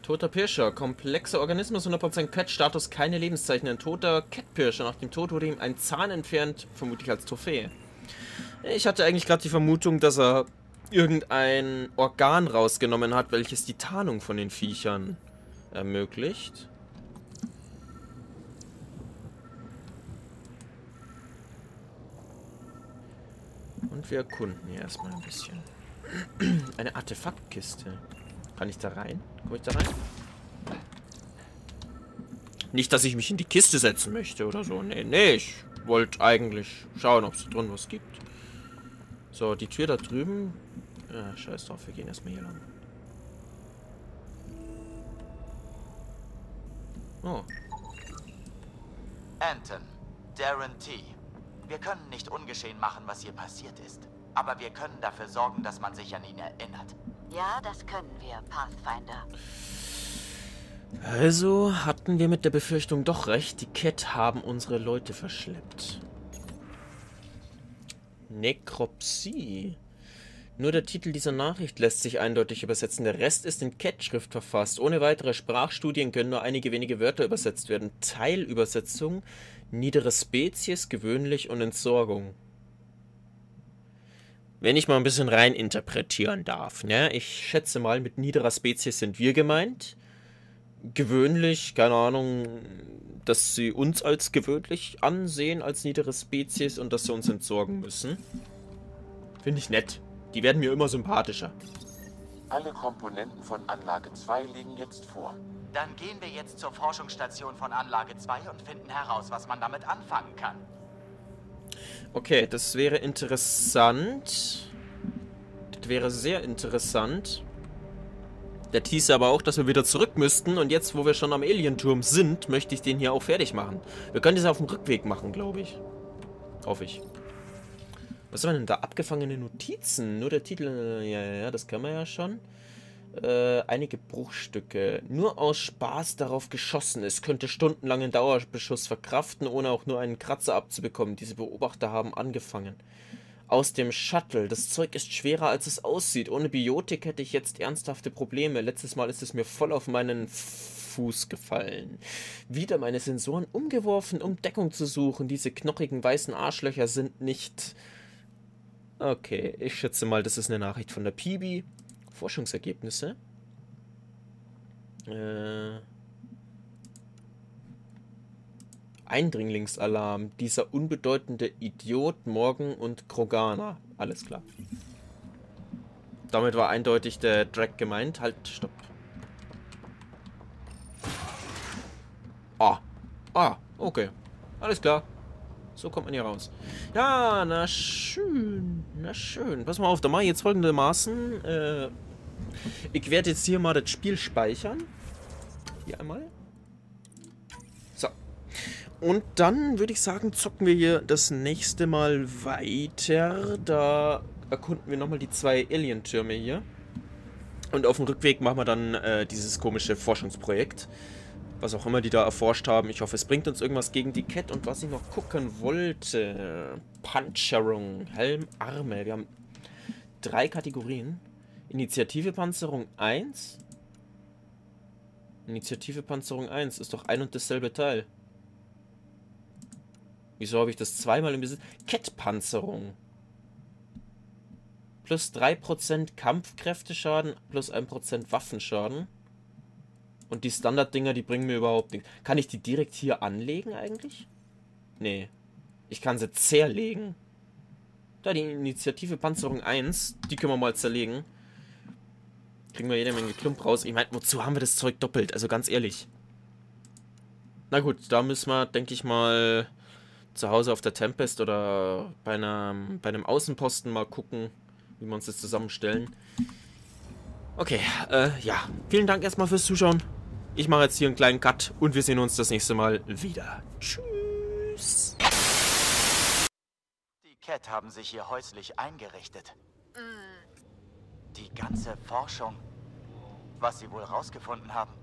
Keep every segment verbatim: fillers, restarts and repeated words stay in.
Toter Pirscher. Komplexer Organismus, hundert Prozent Cat-Status, keine Lebenszeichen. Ein toter Cat-Pirscher. Nach dem Tod wurde ihm ein Zahn entfernt, vermutlich als Trophäe. Ich hatte eigentlich gerade die Vermutung, dass er irgendein Organ rausgenommen hat, welches die Tarnung von den Viechern ermöglicht. Und wir erkunden hier erstmal ein bisschen. Eine Artefaktkiste. Kann ich da rein? Komme ich da rein? Nicht, dass ich mich in die Kiste setzen möchte oder so. Nee, nee, ich wollte eigentlich schauen, ob es drin was gibt. So, die Tür da drüben. Ja, scheiß drauf, wir gehen erstmal hier lang. Oh. Anton, Darren T. Wir können nicht ungeschehen machen, was hier passiert ist. Aber wir können dafür sorgen, dass man sich an ihn erinnert. Ja, das können wir, Pathfinder. Also hatten wir mit der Befürchtung doch recht. Die Cat haben unsere Leute verschleppt. Nekropsie. Nur der Titel dieser Nachricht lässt sich eindeutig übersetzen. Der Rest ist in Cat-Schrift verfasst. Ohne weitere Sprachstudien können nur einige wenige Wörter übersetzt werden. Teilübersetzung, niedere Spezies, gewöhnlich und Entsorgung. Wenn ich mal ein bisschen rein interpretieren darf, ne? Ich schätze mal, mit niederer Spezies sind wir gemeint. Gewöhnlich, keine Ahnung, dass sie uns als gewöhnlich ansehen, als niedere Spezies und dass sie uns entsorgen müssen. Finde ich nett. Die werden mir immer sympathischer. Alle Komponenten von Anlage zwei liegen jetzt vor. Dann gehen wir jetzt zur Forschungsstation von Anlage zwei und finden heraus, was man damit anfangen kann. Okay, das wäre interessant. Das wäre sehr interessant. Der hieß aber auch, dass wir wieder zurück müssten. Und jetzt, wo wir schon am Alienturm sind, möchte ich den hier auch fertig machen. Wir können das auf dem Rückweg machen, glaube ich. Hoffe ich. Was waren denn da? Abgefangene Notizen? Nur der Titel. Ja, ja, ja, das können wir ja schon. Äh, einige Bruchstücke. Nur aus Spaß darauf geschossen. Es könnte stundenlangen Dauerbeschuss verkraften, ohne auch nur einen Kratzer abzubekommen. Diese Beobachter haben angefangen. Aus dem Shuttle. Das Zeug ist schwerer, als es aussieht. Ohne Biotik hätte ich jetzt ernsthafte Probleme. Letztes Mal ist es mir voll auf meinen Fuß gefallen. Wieder meine Sensoren umgeworfen, um Deckung zu suchen. Diese knochigen weißen Arschlöcher sind nicht... Okay, ich schätze mal, das ist eine Nachricht von der P B. Forschungsergebnisse. Äh... Eindringlingsalarm. Dieser unbedeutende Idiot, Morgan und Krogana. Alles klar. Damit war eindeutig der Drag gemeint. Halt, stopp. Ah. Ah, okay. Alles klar. So kommt man hier raus. Ja, na schön. Na schön. Pass mal auf, da mache ich jetzt folgendermaßen. Äh, ich werde jetzt hier mal das Spiel speichern. Hier einmal. So. Und dann würde ich sagen, zocken wir hier das nächste Mal weiter. Da erkunden wir nochmal die zwei Alien-Türme hier. Und auf dem Rückweg machen wir dann äh, dieses komische Forschungsprojekt. Was auch immer die da erforscht haben. Ich hoffe, es bringt uns irgendwas gegen die Cat. Und was ich noch gucken wollte. Panzerung, Helm, Arme. Wir haben drei Kategorien. Initiative Panzerung eins. Initiative Panzerung eins ist doch ein und dasselbe Teil. Wieso habe ich das zweimal im Besitz? Cat-Panzerung. Plus drei Prozent Kampfkräfteschaden, plus ein Prozent Waffenschaden. Und die Standarddinger, die bringen mir überhaupt nichts. Kann ich die direkt hier anlegen eigentlich? Nee. Ich kann sie zerlegen. Da, die Initiative Panzerung eins, die können wir mal zerlegen. Kriegen wir jede Menge Klump raus. Ich meine, wozu haben wir das Zeug doppelt? Also ganz ehrlich. Na gut, da müssen wir, denke ich mal, zu Hause auf der Tempest oder bei einem, bei einem Außenposten mal gucken, wie wir uns das zusammenstellen. Okay, äh, ja. Vielen Dank erstmal fürs Zuschauen. Ich mache jetzt hier einen kleinen Cut und wir sehen uns das nächste Mal wieder. Tschüss. Die Cat haben sich hier häuslich eingerichtet. Die ganze Forschung, was sie wohl rausgefunden haben.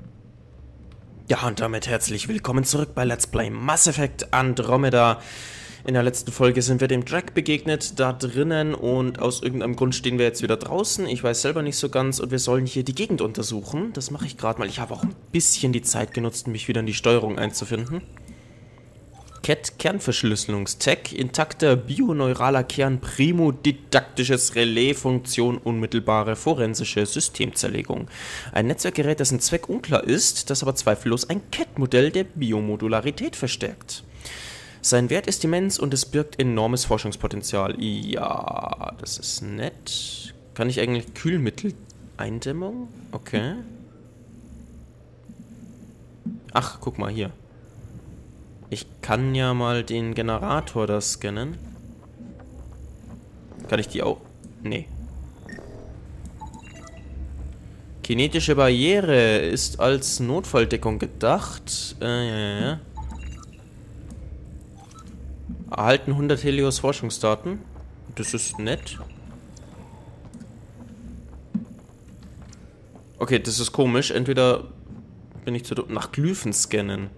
Ja, und damit herzlich willkommen zurück bei Let's Play Mass Effect Andromeda. In der letzten Folge sind wir dem Drag begegnet, da drinnen, und aus irgendeinem Grund stehen wir jetzt wieder draußen. Ich weiß selber nicht so ganz, und wir sollen hier die Gegend untersuchen. Das mache ich gerade mal. Ich habe auch ein bisschen die Zeit genutzt, mich wieder in die Steuerung einzufinden. C A T Kernverschlüsselungstech, intakter bioneuraler Kern, Primo, didaktisches Relais, Funktion, unmittelbare forensische Systemzerlegung. Ein Netzwerkgerät, dessen Zweck unklar ist, das aber zweifellos ein C A T-Modell der Biomodularität verstärkt. Sein Wert ist immens und es birgt enormes Forschungspotenzial. Ja, das ist nett. Kann ich eigentlich Kühlmittel-Eindämmung? Okay. Ach, guck mal hier. Ich kann ja mal den Generator da scannen. Kann ich die auch? Nee. Kinetische Barriere ist als Notfalldeckung gedacht. Äh, ja, ja, ja. Erhalten hundert Helios Forschungsdaten. Das ist nett. Okay, das ist komisch. Entweder bin ich zu doof. Nach Glyphen scannen.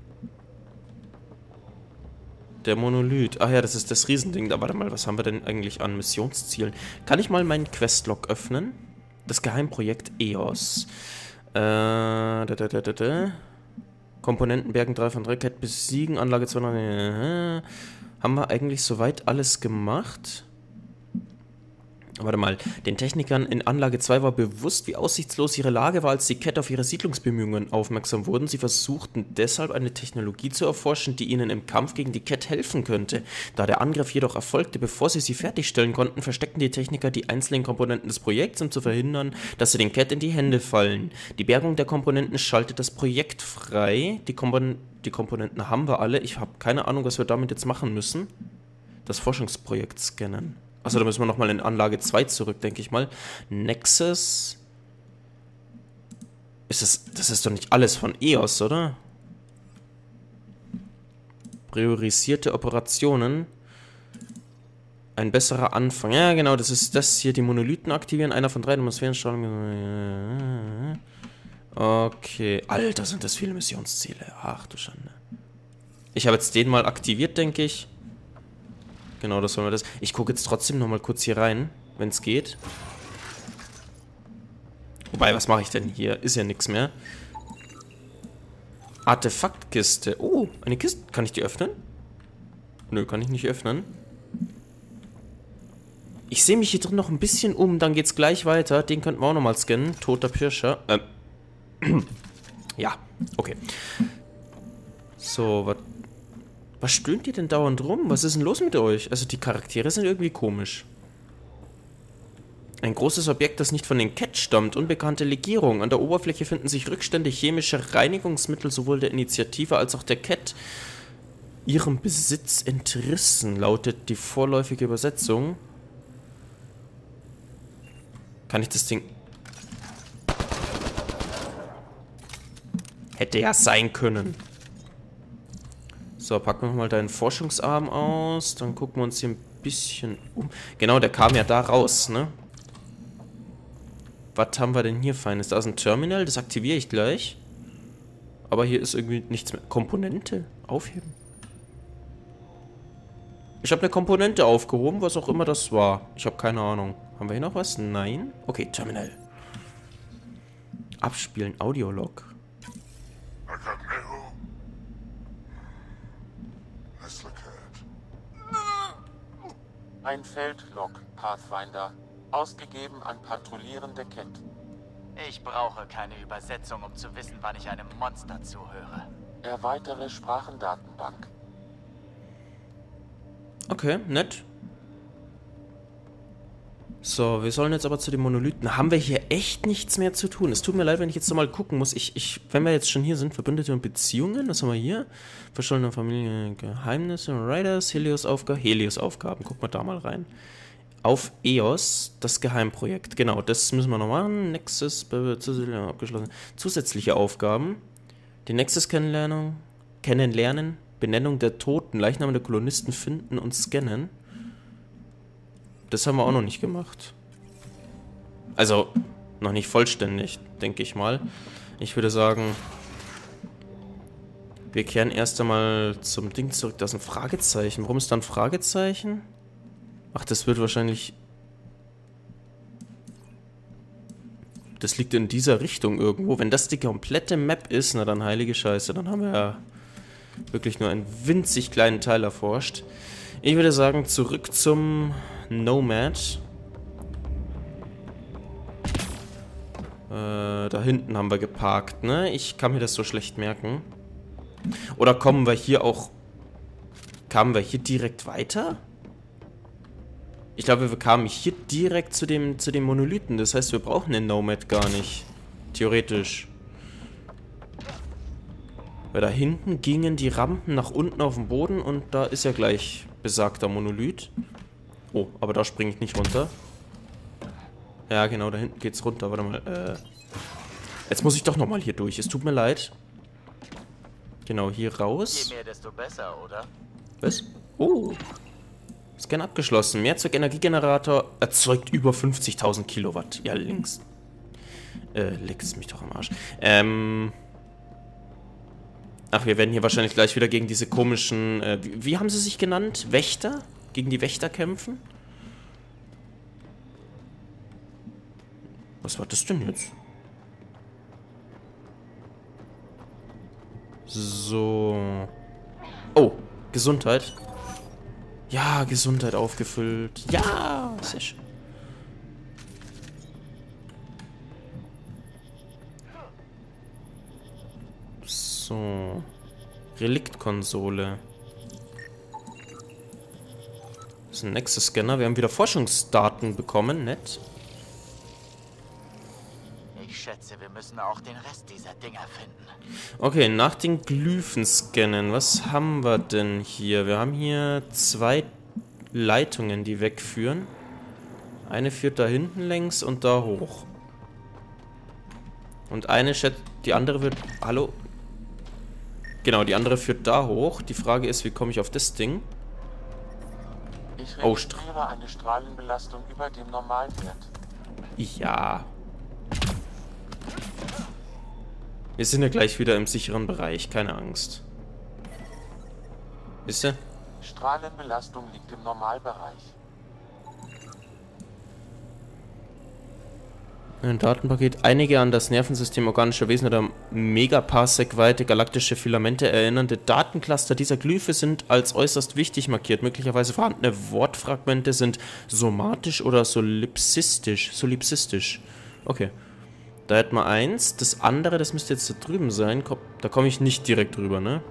Der Monolith. Ach ja, das ist das Riesending. Da, warte mal, was haben wir denn eigentlich an Missionszielen? Kann ich mal meinen Questlog öffnen? Das Geheimprojekt E O S. Äh, da, da, da, da, da. Komponentenbergen drei von drei, Cat besiegen, Anlage zwei. Äh, haben wir eigentlich soweit alles gemacht? Warte mal, den Technikern in Anlage zwei war bewusst, wie aussichtslos ihre Lage war, als die C A T auf ihre Siedlungsbemühungen aufmerksam wurden. Sie versuchten deshalb eine Technologie zu erforschen, die ihnen im Kampf gegen die C A T helfen könnte. Da der Angriff jedoch erfolgte, bevor sie sie fertigstellen konnten, versteckten die Techniker die einzelnen Komponenten des Projekts, um zu verhindern, dass sie den C A T in die Hände fallen. Die Bergung der Komponenten schaltet das Projekt frei. Die, Kompon die Komponenten haben wir alle. Ich habe keine Ahnung, was wir damit jetzt machen müssen. Das Forschungsprojekt scannen. Achso, da müssen wir nochmal in Anlage zwei zurück, denke ich mal. Nexus. Ist das, das ist doch nicht alles von E O S, oder? Priorisierte Operationen. Ein besserer Anfang. Ja, genau, das ist das hier. Die Monolithen aktivieren. Einer von drei Atmosphärenstrahlung. Okay. Alter, sind das viele Missionsziele. Ach du Schande. Ich habe jetzt den mal aktiviert, denke ich. Genau, das wollen wir das. Ich gucke jetzt trotzdem nochmal kurz hier rein, wenn es geht. Wobei, was mache ich denn hier? Ist ja nichts mehr. Artefaktkiste. Oh, eine Kiste. Kann ich die öffnen? Nö, kann ich nicht öffnen. Ich sehe mich hier drin noch ein bisschen um, dann geht's gleich weiter. Den könnten wir auch nochmal scannen. Toter Pirscher. Ähm. Ja, okay. So, was... Was stöhnt ihr denn dauernd rum? Was ist denn los mit euch? Also die Charaktere sind irgendwie komisch. Ein großes Objekt, das nicht von den C A T stammt. Unbekannte Legierung. An der Oberfläche finden sich Rückstände chemischer Reinigungsmittel sowohl der Initiative als auch der C A T. Ihrem Besitz entrissen, lautet die vorläufige Übersetzung. Kann ich das Ding... Hätte ja sein können. So, packen wir mal deinen Forschungsarm aus. Dann gucken wir uns hier ein bisschen um. Genau, der kam ja da raus, ne? Was haben wir denn hier Feines? Da ist ein Terminal, das aktiviere ich gleich. Aber hier ist irgendwie nichts mehr. Komponente aufheben. Ich habe eine Komponente aufgehoben, was auch immer das war. Ich habe keine Ahnung. Haben wir hier noch was? Nein? Okay, Terminal. Abspielen, Audiolog. Ein Feldlog, Pathfinder. Ausgegeben an patrouillierende C A T. Ich brauche keine Übersetzung, um zu wissen, wann ich einem Monster zuhöre. Erweitere Sprachendatenbank. Okay, nett. So, wir sollen jetzt aber zu den Monolithen. Haben wir hier echt nichts mehr zu tun? Es tut mir leid, wenn ich jetzt nochmal gucken muss. Ich, ich, wenn wir jetzt schon hier sind, Verbündete und Beziehungen, was haben wir hier? Verschollene Familie, Geheimnisse, Raiders, Helios-Aufgaben, Helios-Aufgaben. Gucken wir da mal rein. Auf E O S, das Geheimprojekt. Genau, das müssen wir noch machen. Nexus, abgeschlossen. Zusätzliche Aufgaben. Die Nexus-Kennenlernung, Kennenlernen, Benennung der Toten, Leichname der Kolonisten finden und scannen. Das haben wir auch noch nicht gemacht. Also, noch nicht vollständig, denke ich mal. Ich würde sagen, Wir kehren erst einmal zum Ding zurück. Da ist ein Fragezeichen. Warum ist da ein Fragezeichen? Ach, das wird wahrscheinlich... Das liegt in dieser Richtung irgendwo. Wenn das die komplette Map ist, na dann heilige Scheiße. Dann haben wir ja wirklich nur einen winzig kleinen Teil erforscht. Ich würde sagen, zurück zum Nomad. Äh, da hinten haben wir geparkt, ne? Ich kann mir das so schlecht merken. Oder kommen wir hier auch... Kamen wir hier direkt weiter? Ich glaube, wir kamen hier direkt zu dem, zu dem Monolithen. Das heißt, wir brauchen den Nomad gar nicht. Theoretisch. Weil da hinten gingen die Rampen nach unten auf den Boden und da ist ja gleich besagter Monolith. Oh, aber da springe ich nicht runter. Ja, genau, da hinten geht's runter. Warte mal, äh... Jetzt muss ich doch nochmal hier durch. Es tut mir leid. Genau, hier raus. Je mehr, desto besser, oder? Was? Oh. Scan abgeschlossen. Mehrzweck-Energiegenerator erzeugt über fünfzigtausend Kilowatt. Ja, links. Äh, leck's mich doch am Arsch. Ähm... Ach, wir werden hier wahrscheinlich gleich wieder gegen diese komischen... Äh, wie, wie haben sie sich genannt? Wächter? Gegen die Wächter kämpfen? Was war das denn jetzt? So. Oh, Gesundheit. Ja, Gesundheit aufgefüllt. Ja, sehr schön. So. Reliktkonsole. Das ist ein Nexus-Scanner. Wir haben wieder Forschungsdaten bekommen. Nett. Ich schätze, wir müssen auch den Rest dieser Dinger finden. Okay, nach den Glyphen scannen. Was haben wir denn hier? Wir haben hier zwei Leitungen, die wegführen. Eine führt da hinten längs und da hoch. Und eine schätzt... Die andere wird... Hallo? Genau, die andere führt da hoch. Die Frage ist, wie komme ich auf das Ding? Ich Oh, registriere eine Strahlenbelastung über dem Normalwert. Ja. Wir sind ja gleich wieder im sicheren Bereich, keine Angst. Wisst ihr? Strahlenbelastung liegt im Normalbereich. Ein Datenpaket. Einige an das Nervensystem organischer Wesen oder Megaparsec-weite galaktische Filamente erinnernde Datencluster dieser Glyphe sind als äußerst wichtig markiert. Möglicherweise vorhandene Wortfragmente sind somatisch oder solipsistisch. Solipsistisch. Okay. Da hätten wir eins. Das andere, das müsste jetzt da drüben sein. Da komme ich nicht direkt drüber, ne?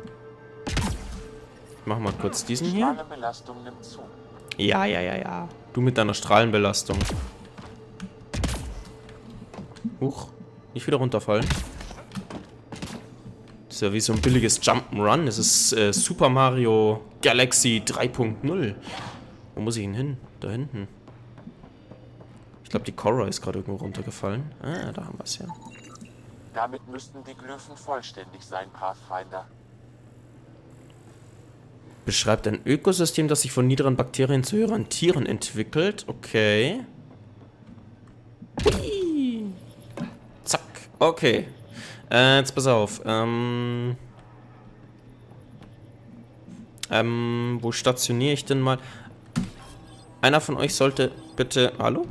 Ich mach mal kurz diesen hier. Strahlenbelastung nimmt zu. Ja, ja, ja, ja. Du mit deiner Strahlenbelastung. Huch. Nicht wieder runterfallen. Das ist ja wie so ein billiges Jump'n'Run. Das ist äh, Super Mario Galaxy drei Punkt null. Wo muss ich ihn hin? Da hinten. Ich glaube, die Korra ist gerade irgendwo runtergefallen. Ah, da haben wir es ja. Damit müssten die Glyphen vollständig sein, Pathfinder. Beschreibt ein Ökosystem, das sich von niederen Bakterien zu höheren Tieren entwickelt. Okay. Hui. Zack. Okay. Äh, jetzt pass auf. Ähm... Ähm, wo stationiere ich denn mal? Einer von euch sollte bitte... Hallo?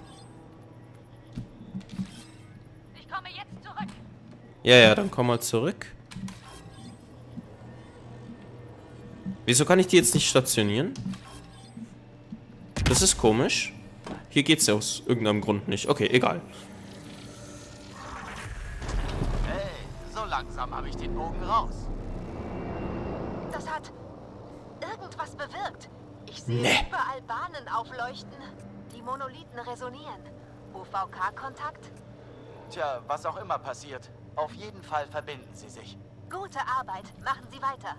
Ich komme jetzt zurück. Ja, ja, dann komm mal zurück. Wieso kann ich die jetzt nicht stationieren? Das ist komisch. Hier geht's ja aus irgendeinem Grund nicht. Okay, egal. Hey, so langsam habe ich den Bogen raus. Das hat irgendwas bewirkt. Ich sehe Nee. überall Bahnen aufleuchten. Die Monolithen resonieren. U V K-Kontakt? Tja, was auch immer passiert, auf jeden Fall verbinden sie sich. Gute Arbeit. Machen Sie weiter.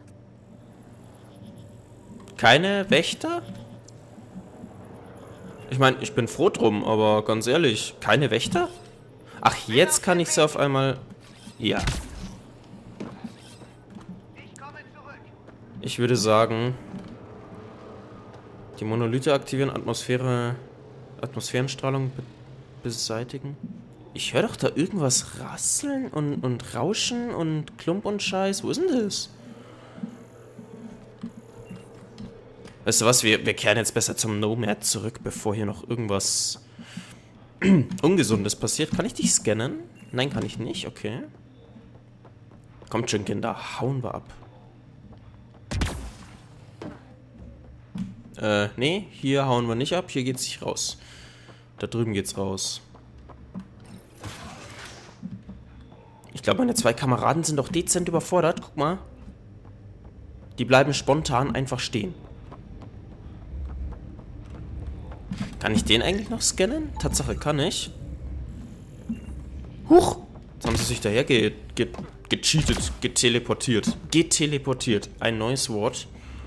Keine Wächter? Ich meine, ich bin froh drum, aber ganz ehrlich, keine Wächter? Ach, jetzt kann ich sie auf einmal... Ja. Ich würde sagen... Die Monolithe aktivieren, Atmosphäre... Atmosphärenstrahlung be beseitigen. Ich höre doch da irgendwas rasseln und, und rauschen und Klump und Scheiß. Wo ist denn das? Weißt du was, wir, wir kehren jetzt besser zum Nomad zurück, bevor hier noch irgendwas Ungesundes passiert. Kann ich dich scannen? Nein, kann ich nicht. Okay. Kommt schon, Kinder. Hauen wir ab. Äh, nee. Hier hauen wir nicht ab. Hier geht's nicht raus. Da drüben geht's raus. Ich glaube, meine zwei Kameraden sind doch dezent überfordert. Guck mal. Die bleiben spontan einfach stehen. Kann ich den eigentlich noch scannen? Tatsache, kann ich. Huch! Jetzt haben sie sich daher ge ge gecheatet, geteleportiert. Geteleportiert. Ein neues Wort.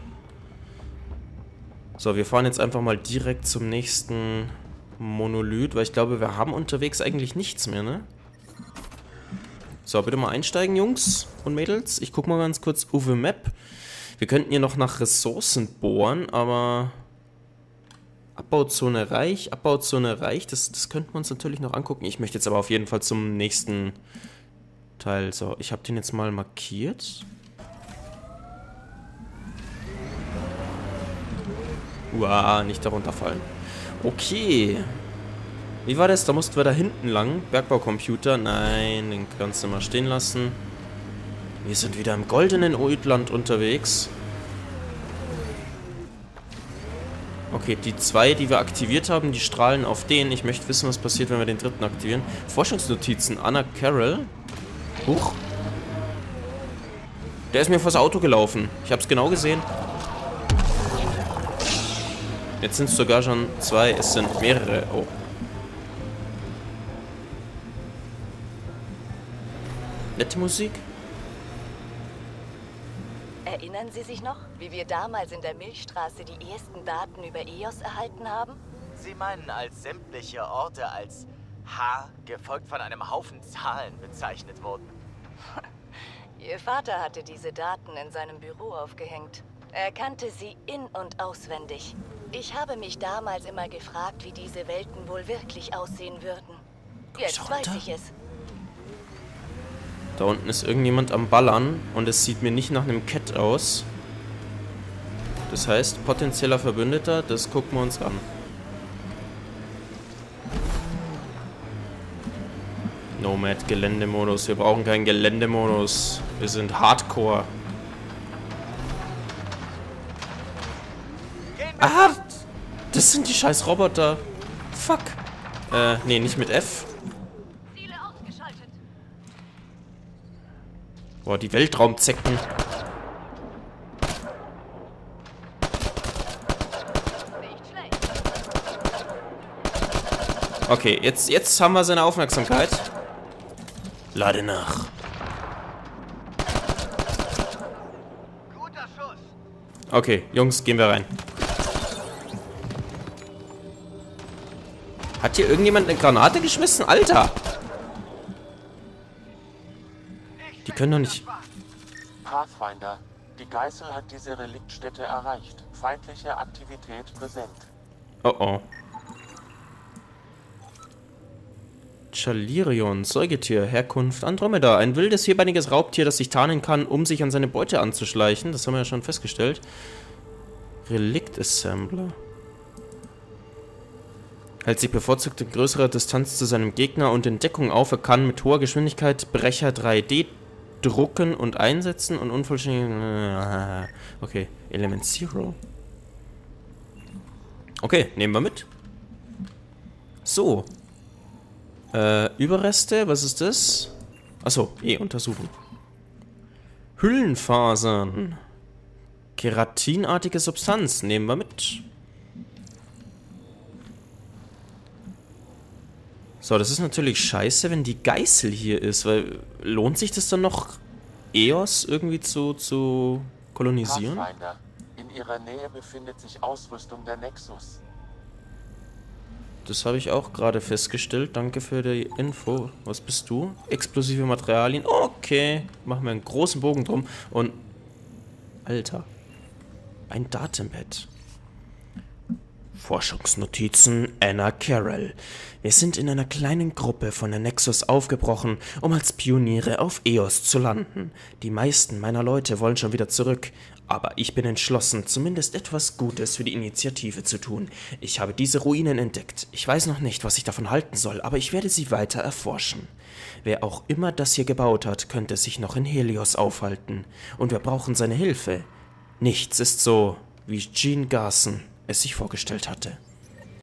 So, wir fahren jetzt einfach mal direkt zum nächsten Monolith, weil ich glaube, wir haben unterwegs eigentlich nichts mehr, ne? So, bitte mal einsteigen, Jungs und Mädels. Ich guck mal ganz kurz auf die Map. Wir könnten hier noch nach Ressourcen bohren, aber... Abbauzone reich, Abbauzone reich, das, das könnten wir uns natürlich noch angucken. Ich möchte jetzt aber auf jeden Fall zum nächsten Teil. So, ich habe den jetzt mal markiert. Uah, nicht darunter fallen. Okay. Wie war das? Da mussten wir da hinten lang. Bergbaukomputer. Nein, den kannst du mal stehen lassen. Wir sind wieder im goldenen Ödland unterwegs. Okay, die zwei, die wir aktiviert haben, die strahlen auf den. Ich möchte wissen, was passiert, wenn wir den dritten aktivieren. Forschungsnotizen. Anna Carroll. Huch. Der ist mir vors Auto gelaufen. Ich habe es genau gesehen. Jetzt sind es sogar schon zwei. Es sind mehrere. Oh. Nette Musik. Erinnern Sie sich noch, wie wir damals in der Milchstraße die ersten Daten über E O S erhalten haben? Sie meinen, als sämtliche Orte als H, gefolgt von einem Haufen Zahlen bezeichnet wurden? Ihr Vater hatte diese Daten in seinem Büro aufgehängt. Er kannte sie in- und auswendig. Ich habe mich damals immer gefragt, wie diese Welten wohl wirklich aussehen würden. Jetzt weiß ich es. Da unten ist irgendjemand am Ballern und es sieht mir nicht nach einem Cat aus. Das heißt, potenzieller Verbündeter, das gucken wir uns an. Nomad Geländemodus. Wir brauchen keinen Geländemodus. Wir sind Hardcore. Ah! Das sind die scheiß Roboter. Fuck. Äh, nee, nicht mit F. Boah, die Weltraumzecken. Okay, jetzt, jetzt haben wir seine Aufmerksamkeit. Lade nach. Okay, Jungs, gehen wir rein. Hat hier irgendjemand eine Granate geschmissen? Alter! Die können doch nicht... Pathfinder, die Geißel hat diese Reliktstätte erreicht. Feindliche Aktivität präsent. Oh oh. Chalirion, Säugetier, Herkunft Andromeda. Ein wildes, vierbeiniges Raubtier, das sich tarnen kann, um sich an seine Beute anzuschleichen. Das haben wir ja schon festgestellt. Relikt-Assembler. Hält sich bevorzugt in größerer Distanz zu seinem Gegner und in Deckung auf. Er kann mit hoher Geschwindigkeit Brecher drei D drucken und einsetzen und unvollständig... Okay, Element Zero. Okay, nehmen wir mit. So. Äh, Überreste, was ist das? Achso, eh, untersuchen. Hüllenfasern. Keratinartige Substanz, nehmen wir mit. So, das ist natürlich scheiße, wenn die Geißel hier ist, weil lohnt sich das dann noch, E O S irgendwie zu, zu kolonisieren? Pathfinder, in ihrer Nähe befindet sich Ausrüstung der Nexus. Das habe ich auch gerade festgestellt. Danke für die Info. Was bist du? Explosive Materialien. Okay. Machen wir einen großen Bogen drum. Und... Alter. Ein Datenbett. Forschungsnotizen Anna Carroll. Wir sind in einer kleinen Gruppe von der Nexus aufgebrochen, um als Pioniere auf Eos zu landen. Die meisten meiner Leute wollen schon wieder zurück, aber ich bin entschlossen, zumindest etwas Gutes für die Initiative zu tun. Ich habe diese Ruinen entdeckt. Ich weiß noch nicht, was ich davon halten soll, aber ich werde sie weiter erforschen. Wer auch immer das hier gebaut hat, könnte sich noch in Helios aufhalten. Und wir brauchen seine Hilfe. Nichts ist so, wie Jean Garson es sich vorgestellt hatte.